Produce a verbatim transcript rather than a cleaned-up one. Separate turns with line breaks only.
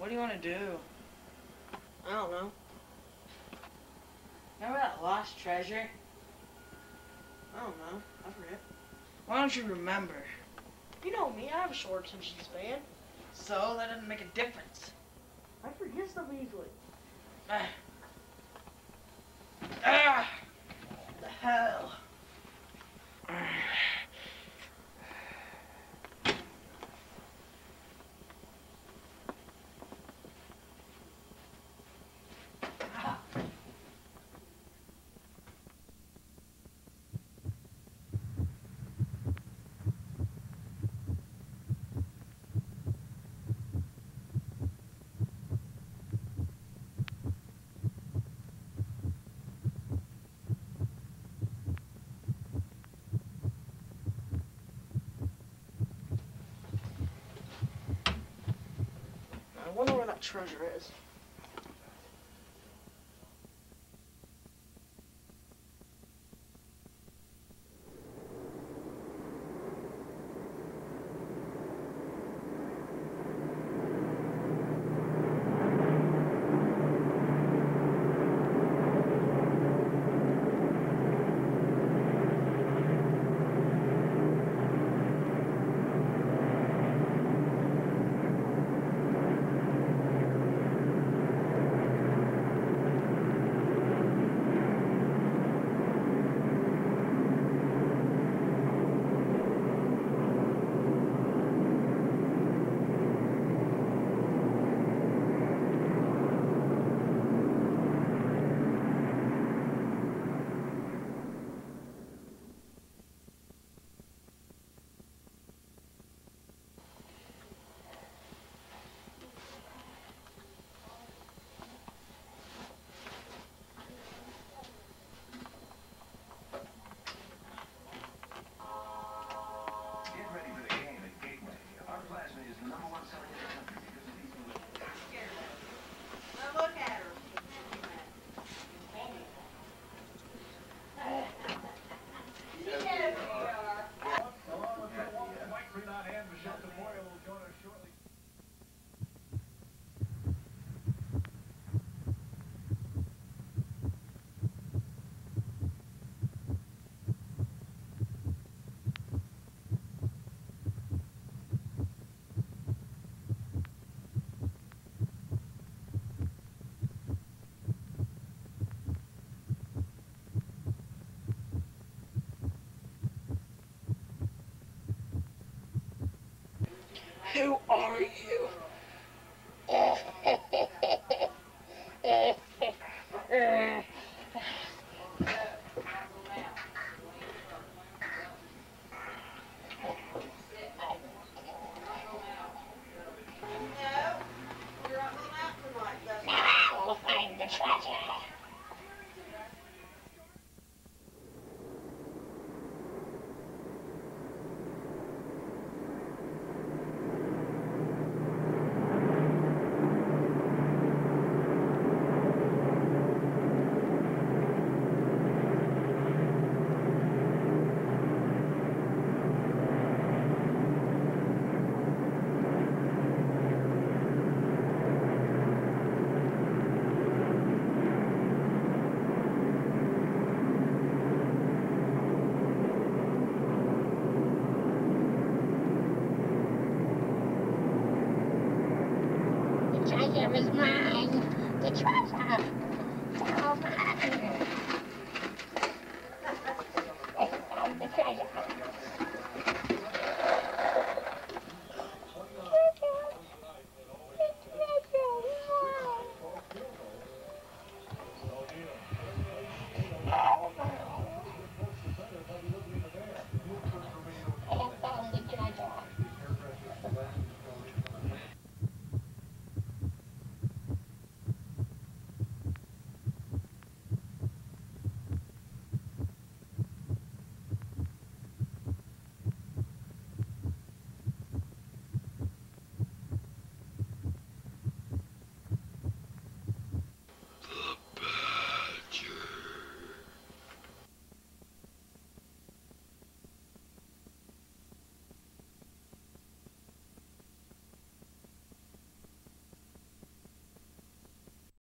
What do you want to do?
I don't know.
Remember that lost treasure?
I don't know. I forget.
Why don't you remember?
You know me, I have a short attention span.
So, that doesn't make a difference.
I forget stuff easily.
Ah. Ah! The hell?
I wonder where that treasure is.
Who are you? Oh, oh, oh, oh, oh, oh, oh. Now find the treasure. The treasure is mine! The treasure! It's all mine! I found the treasure!